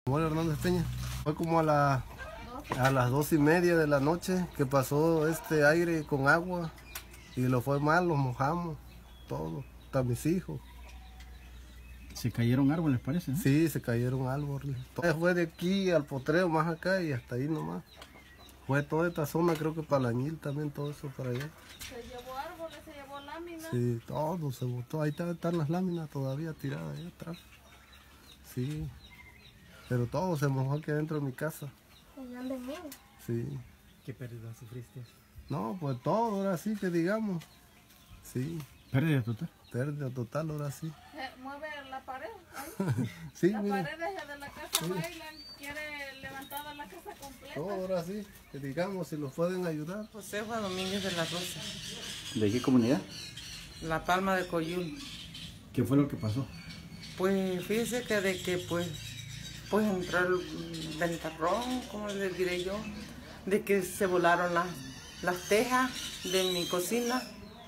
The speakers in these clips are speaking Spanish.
Samuel Hernández Peña. Fue como a las 2:30 de la noche que pasó este aire con agua y lo fue mal, los mojamos, todo, hasta mis hijos. ¿Se cayeron árboles, parece, no? Sí, se cayeron árboles. Fue de aquí al potrero más acá y hasta ahí nomás. Fue toda esta zona, creo que Palañil también, todo eso para allá. Se llevó árboles, se llevó láminas. Sí, todo se botó. Ahí están las láminas todavía tiradas allá atrás. Sí, pero todo se mojó aquí adentro de mi casa. Sí. ¿Qué pérdida sufriste? No, pues todo, ahora sí que digamos. Sí. ¿Pérdida total? Pérdida total, ahora sí. Mueve la pared. Ahí. Sí, La mire. pared de la casa bailan, quiere levantar la casa completa. Todo ahora sí, que digamos, si nos pueden ayudar. Josefa Domínguez de la Rosa, ¿De qué comunidad? La Palma de Coyul. ¿Qué fue lo que pasó? Pues fíjese que de que pues entró el ventarrón, como les diré yo, de que se volaron las tejas de mi cocina.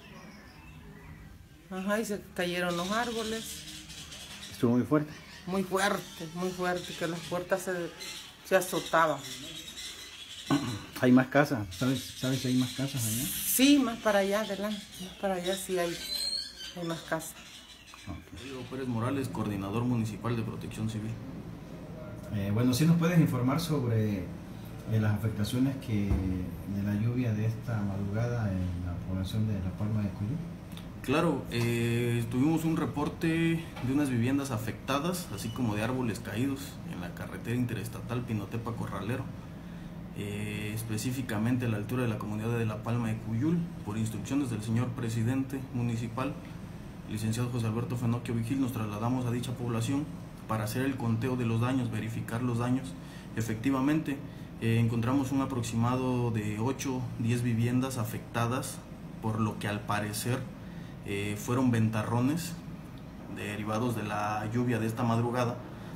Ajá, y se cayeron los árboles. ¿Estuvo muy fuerte? Muy fuerte, que las puertas se azotaban. ¿Hay más casas? ¿Sabes si hay más casas allá? Sí, más para allá adelante, más para allá sí hay más casas. Diego Pérez Morales, coordinador municipal de Protección Civil. Bueno, ¿sí nos puedes informar sobre las afectaciones de la lluvia de esta madrugada en la población de La Palma de Coyul? Claro, tuvimos un reporte de unas viviendas afectadas, así como de árboles caídos en la carretera interestatal Pinotepa-Corralero, específicamente a la altura de la comunidad de La Palma de Coyul, por instrucciones del señor presidente municipal, licenciado José Alberto Fenocchio Vigil. Nos trasladamos a dicha población para hacer el conteo de los daños, verificar los daños. Efectivamente, encontramos un aproximado de 8-10 viviendas afectadas, por lo que al parecer fueron ventarrones derivados de la lluvia de esta madrugada,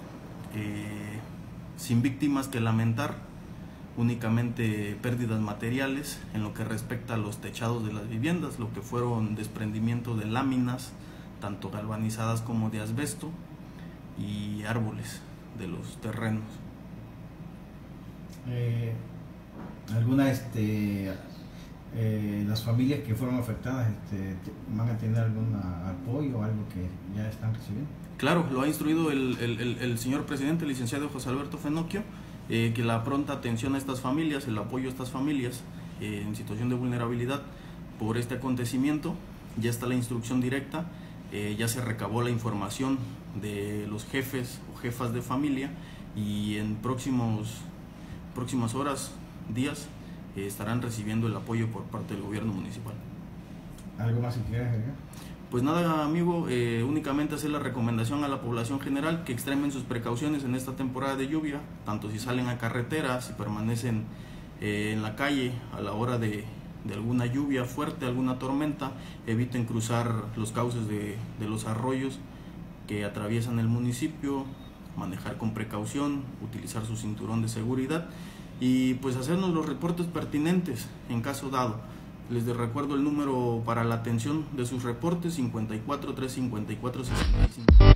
sin víctimas que lamentar, únicamente pérdidas materiales en lo que respecta a los techados de las viviendas, lo que fueron desprendimiento de láminas, tanto galvanizadas como de asbesto, y árboles de los terrenos. Las familias que fueron afectadas van a tener algún apoyo o algo que ya están recibiendo. Claro, lo ha instruido el señor presidente, el licenciado José Alberto Fenocchio, que la pronta atención a estas familias, el apoyo a estas familias en situación de vulnerabilidad por este acontecimiento. Ya está la instrucción directa, ya se recabó la información de los jefes o jefas de familia, y en próximas horas, días, estarán recibiendo el apoyo por parte del gobierno municipal. ¿Algo más que quieras agregar? Pues nada, amigo, únicamente hacer la recomendación a la población general que extremen sus precauciones en esta temporada de lluvia, tanto si salen a carretera, si permanecen en la calle a la hora de alguna lluvia fuerte, alguna tormenta. Eviten cruzar los cauces de los arroyos que atraviesan el municipio, manejar con precaución, utilizar su cinturón de seguridad y pues hacernos los reportes pertinentes en caso dado. Les recuerdo el número para la atención de sus reportes: 54 354 65.